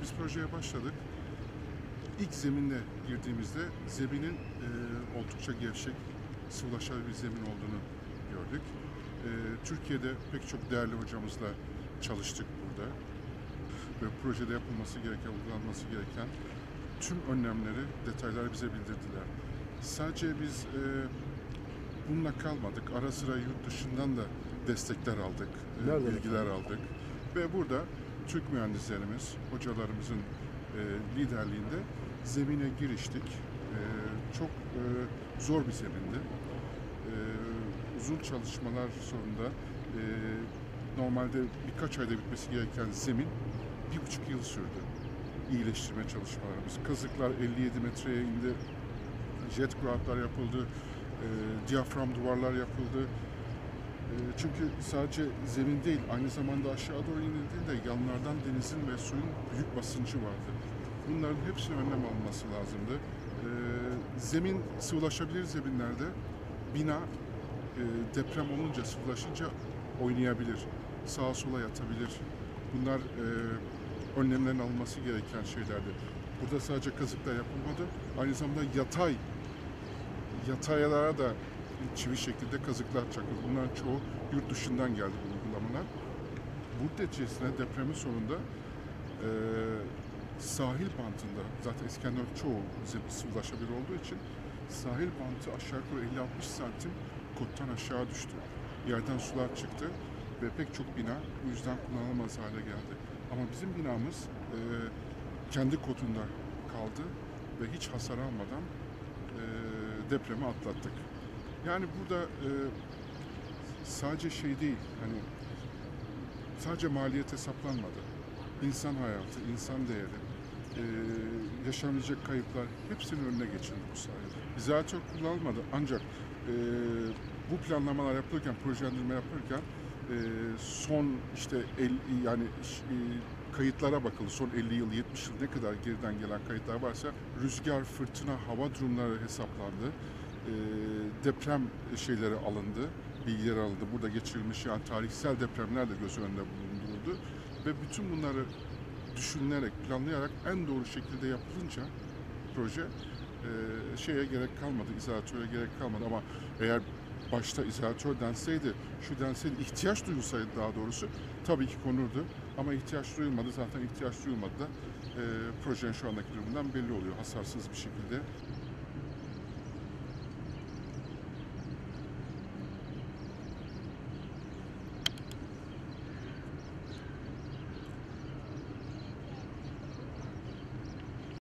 Biz projeye başladık. İlk zeminle girdiğimizde zeminin oldukça gevşek, sıvılaşan bir zemin olduğunu gördük. Türkiye'de pek çok değerli hocamızla çalıştık burada. Ve projede yapılması gereken, uygulanması gereken tüm önlemleri, detayları bize bildirdiler. Sadece biz bununla kalmadık. Ara sıra yurt dışından da destekler aldık, bilgiler aldık. Ve burada Türk mühendislerimiz, hocalarımızın liderliğinde zemine giriştik. Çok zor bir zemindi. Uzun çalışmalar sonunda normalde birkaç ayda bitmesi gereken zemin 1,5 yıl sürdü. İyileştirme çalışmalarımız. Kazıklar 57 metreye indi. Jet groutlar yapıldı. Diyafram duvarlar yapıldı. Çünkü sadece zemin değil, aynı zamanda aşağı doğru inildiğinde yanlardan denizin ve suyun büyük basıncı vardı. Bunların hepsine önlem alınması lazımdı. Zemin, sıvılaşabilir zeminlerde bina deprem olunca, sıvılaşınca oynayabilir, sağa sola yatabilir. Bunlar önlemlerin alınması gereken şeylerdi. Burada sadece kazıklar yapılmadı, aynı zamanda yataylara da çivi şeklinde kazıklar çakıldı. Bunların çoğu yurt dışından geldi bu uygulamalar. Bu neticesinde depremin sonunda sahil bantında, zaten İskender çoğu sıvılaşabilir olduğu için sahil bantı aşağı yukarı 50-60 santim kottan aşağı düştü. Yerden sular çıktı ve pek çok bina bu yüzden kullanılamaz hale geldi. Ama bizim binamız kendi kotunda kaldı ve hiç hasar almadan depremi atlattık. Yani burada sadece şey değil, hani sadece maliyet hesaplanmadı. İnsan hayatı, insan değeri, yaşanacak kayıplar hepsinin önüne geçildi bu sayede. İzolatör kullanılmadı ancak bu planlamalar yapılırken, projelendirme yapılırken son işte kayıtlara bakıldı. Son 50 yıl, 70 yıl ne kadar geriden gelen kayıtlar varsa rüzgar, fırtına, hava durumları hesaplandı. Deprem şeyleri alındı, bilgiler alındı. Burada geçirilmiş yani tarihsel depremler de göz önünde bulunduruldu. Ve bütün bunları düşünülerek, planlayarak en doğru şekilde yapılınca proje şeye gerek kalmadı, izolatöre gerek kalmadı. Ama eğer başta izolatör denseydi, şu denseydi, ihtiyaç duyulsaydı daha doğrusu tabii ki konurdu. Ama ihtiyaç duyulmadı. Zaten ihtiyaç duyulmadı da projenin şu andaki durumundan belli oluyor hasarsız bir şekilde.